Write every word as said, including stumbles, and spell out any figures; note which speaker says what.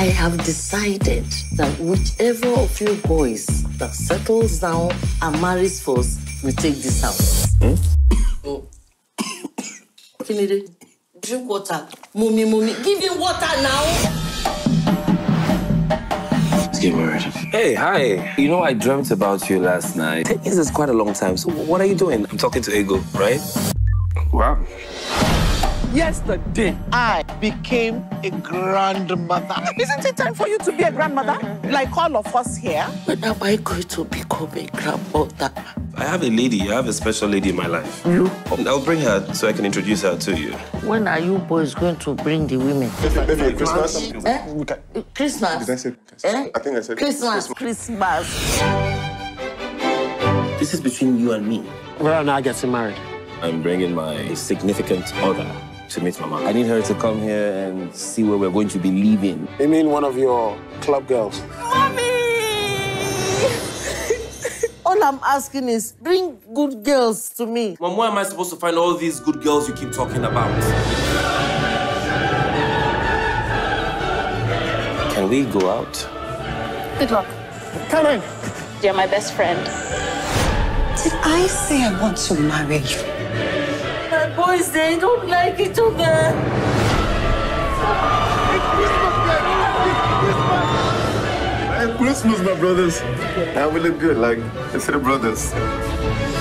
Speaker 1: I have decided that whichever of you boys that settles down and marries first will take this house. Hmm? Oh. Finide, drink water. Mummy, mummy, give him water now.
Speaker 2: Let's get married. Hey, hi. You know, I dreamt about you last night. Ten years is quite a long time. So what are you doing? I'm talking to Ego, right? Wow.
Speaker 3: Yesterday, I became a grandmother. Isn't it time for you to be a grandmother? Like all of us here?
Speaker 1: But am I going to become a grandmother?
Speaker 2: I have a lady. I have a special lady in my life.
Speaker 1: You?
Speaker 2: I'll bring her so I can introduce her to you.
Speaker 1: When are you boys going to bring the women?
Speaker 4: Maybe Christmas.
Speaker 1: Eh? Christmas?
Speaker 4: Did I say Christmas?
Speaker 1: Eh?
Speaker 4: I think I said
Speaker 1: Christmas.
Speaker 3: Christmas.
Speaker 2: This is between you and me.
Speaker 5: Where am I getting married?
Speaker 2: I'm bringing my significant other to meet Mama. I need her to come here and see where we're going to be living.
Speaker 5: You mean one of your club girls?
Speaker 1: Mommy! All I'm asking is bring good girls to me.
Speaker 2: Mom, where am I supposed to find all these good girls you keep talking about? Can we go out?
Speaker 6: Good luck.
Speaker 5: Come in.
Speaker 6: You're my best friend.
Speaker 7: Did I say I want to marry you?
Speaker 1: My boys, they don't like each other.
Speaker 4: Christmas, my brothers. Now we look good, like, instead of brothers.